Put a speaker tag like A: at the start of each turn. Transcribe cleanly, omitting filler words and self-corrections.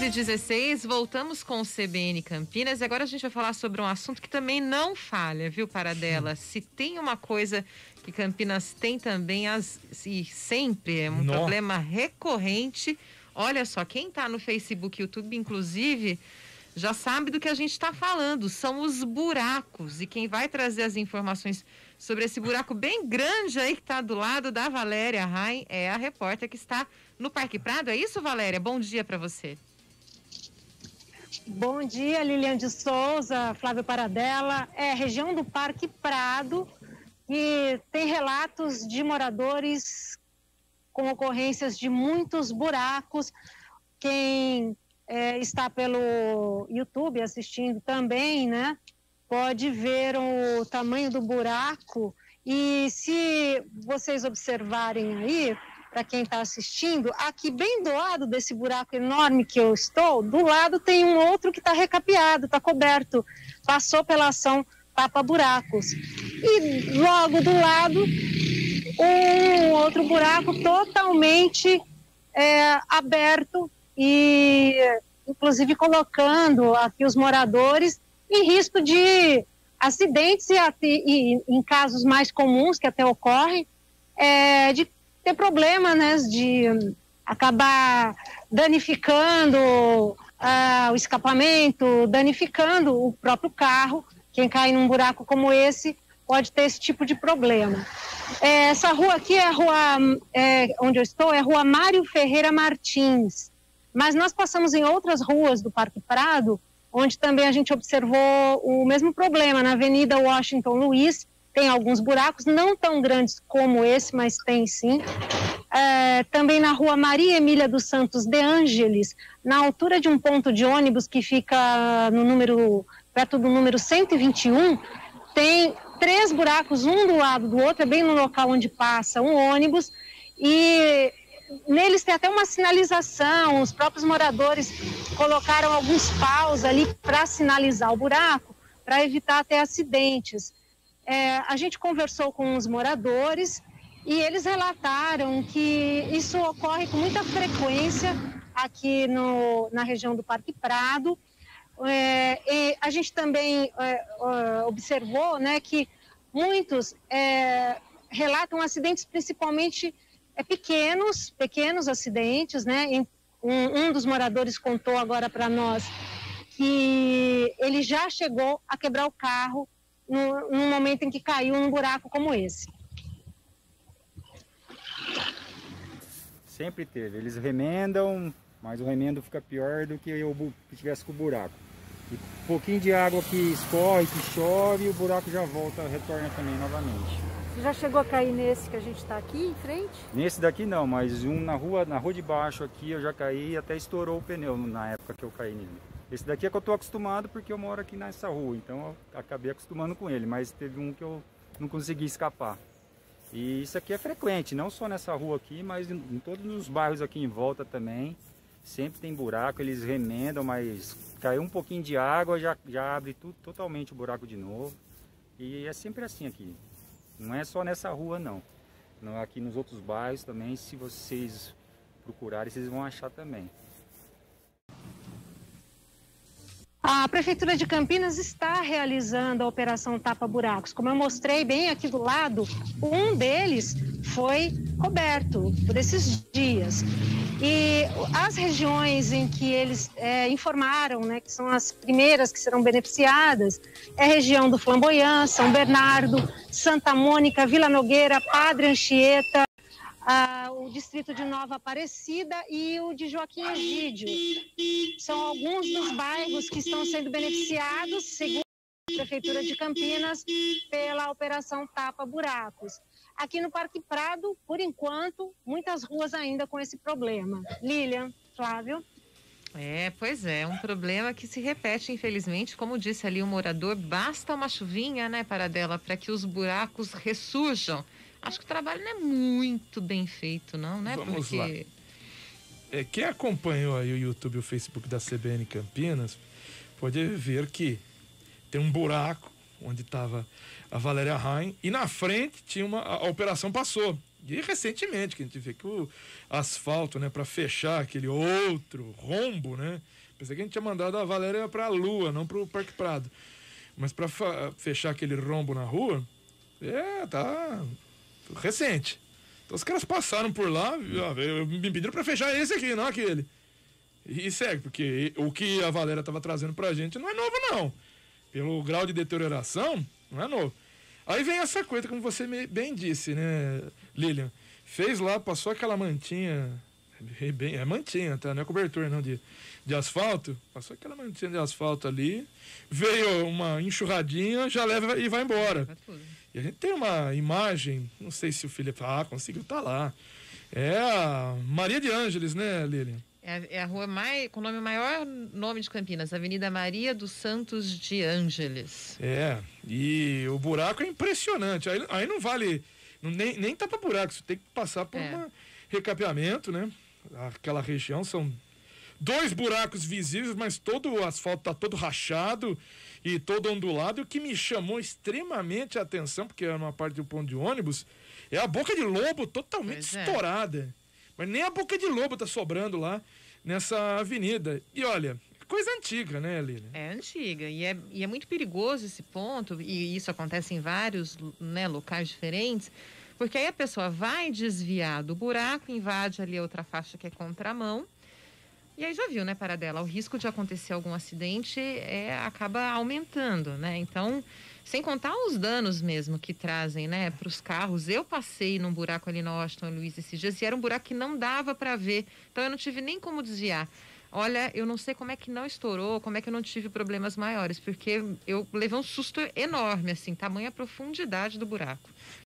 A: 11h16, voltamos com o CBN Campinas e agora a gente vai falar sobre um assunto que também não falha, viu, Paradela? Se tem uma coisa que Campinas tem também, e sempre é um problema recorrente, olha só, quem tá no Facebook e YouTube, inclusive, já sabe do que a gente está falando, são os buracos. E quem vai trazer as informações sobre esse buraco bem grande aí que está do lado da Valéria Rain é a repórter que está no Parque Prado. É isso, Valéria? Bom dia para você.
B: Bom dia, Lilian de Souza, Flávio Paradela. É região do Parque Prado e tem relatos de moradores com ocorrências de muitos buracos. Quem está pelo YouTube assistindo também, né? Pode ver o tamanho do buraco e se vocês observarem aí, para quem está assistindo, aqui bem do lado desse buraco enorme que eu estou, do lado tem um outro que está recapeado, está coberto, passou pela ação tapa-buracos. E logo do lado, um outro buraco totalmente aberto e, inclusive, colocando aqui os moradores em risco de acidentes e em casos mais comuns que até ocorrem, de ter problema, né, de acabar danificando o escapamento, danificando o próprio carro. Quem cai num buraco como esse pode ter esse tipo de problema. Essa rua aqui é a rua, onde eu estou, é a rua Mário Ferreira Martins. Mas nós passamos em outras ruas do Parque Prado, onde também a gente observou o mesmo problema. Na Avenida Washington Luiz, tem alguns buracos, não tão grandes como esse, mas tem sim. Também na rua Maria Emília dos Santos de Ângeles, na altura de um ponto de ônibus que fica perto do número 121, tem 3 buracos, um do lado do outro, é bem no local onde passa um ônibus, e neles tem até uma sinalização, os próprios moradores colocaram alguns paus ali para sinalizar o buraco, para evitar até acidentes. A gente conversou com os moradores e eles relataram que isso ocorre com muita frequência aqui na região do Parque Prado. E a gente também observou, né, que muitos relatam acidentes principalmente pequenos acidentes, né? Um dos moradores contou agora para nós que ele já chegou a quebrar o carro no momento em que caiu num buraco como esse.
C: Sempre teve. Eles remendam, mas o remendo fica pior do que eu tivesse com o buraco. E um pouquinho de água que escorre, que chove, o buraco já volta, retorna também novamente.
B: Você já chegou a cair nesse que a gente está aqui em frente?
C: Nesse daqui não, mas um na rua de baixo aqui eu já caí e até estourou o pneu na época que eu caí nele. Esse daqui é que eu tô acostumado porque eu moro aqui nessa rua, então eu acabei acostumando com ele, mas teve um que eu não consegui escapar. E isso aqui é frequente, não só nessa rua aqui, mas em todos os bairros aqui em volta também. Sempre tem buraco, eles remendam, mas caiu um pouquinho de água, já abre tudo, totalmente o buraco de novo. E é sempre assim aqui. Não é só nessa rua não. Aqui nos outros bairros também, se vocês procurarem, vocês vão achar também.
B: A Prefeitura de Campinas está realizando a Operação Tapa Buracos. Como eu mostrei bem aqui do lado, um deles foi coberto por esses dias. E as regiões em que eles informaram, né, que são as primeiras que serão beneficiadas, é a região do Flamboyant, São Bernardo, Santa Mônica, Vila Nogueira, Padre Anchieta, o distrito de Nova Aparecida e o de Joaquim Egídio. São alguns dos bairros que estão sendo beneficiados, segundo a Prefeitura de Campinas, pela Operação Tapa Buracos. Aqui no Parque Prado, por enquanto, muitas ruas ainda com esse problema. Lilian, Flávio.
A: Pois é, um problema que se repete, infelizmente, como disse ali o morador, basta uma chuvinha, né, Paradela, para que os buracos ressurjam. Acho que o trabalho não é muito bem feito, não, né?
D: Vamos lá. Quem acompanhou aí o YouTube e o Facebook da CBN Campinas pode ver que tem um buraco onde estava a Valéria Rain e na frente tinha a operação passou. E recentemente, que a gente vê que o asfalto, né, para fechar aquele outro rombo, né? Pensei que a gente tinha mandado a Valéria para a Lua, não para o Parque Prado. Mas para fechar aquele rombo na rua, tá recente. Então os caras passaram por lá, me pediram para fechar esse aqui, não aquele. E segue, porque o que a Valéria estava trazendo pra gente não é novo, não. Pelo grau de deterioração, não é novo. Aí vem essa coisa, como você bem disse, né, Lilian? Fez lá, passou aquela mantinha, mantinha, tá? Não é cobertura, não, de asfalto. Passou aquela mantinha de asfalto ali, veio uma enxurradinha, já leva e vai embora. E a gente tem uma imagem, não sei se o Felipe conseguiu estar lá. É a Maria de Ângeles, né, Lilian?
A: É a rua com o maior nome de Campinas, Avenida Maria dos Santos de Ângeles.
D: E o buraco é impressionante. Aí não vale, nem tapa buraco, você tem que passar por um recapeamento, né? Aquela região são 2 buracos visíveis, mas todo o asfalto tá todo rachado e todo ondulado. E o que me chamou extremamente a atenção, porque era uma parte do ponto de ônibus, é a boca de lobo totalmente estourada. Mas nem a boca de lobo tá sobrando lá nessa avenida. E olha, coisa antiga, né, Lilian?
A: É antiga. E é muito perigoso esse ponto, e isso acontece em vários, né, locais diferentes, porque aí a pessoa vai desviar do buraco, invade ali a outra faixa que é contramão, e aí já viu, né, Paradela? O risco de acontecer algum acidente acaba aumentando, né? Então, sem contar os danos mesmo que trazem, né, para os carros. Eu passei num buraco ali na Washington Luiz esses dias e era um buraco que não dava para ver, então eu não tive nem como desviar. Olha, eu não sei como é que não estourou, como é que eu não tive problemas maiores, porque eu levei um susto enorme, assim, tamanha profundidade do buraco.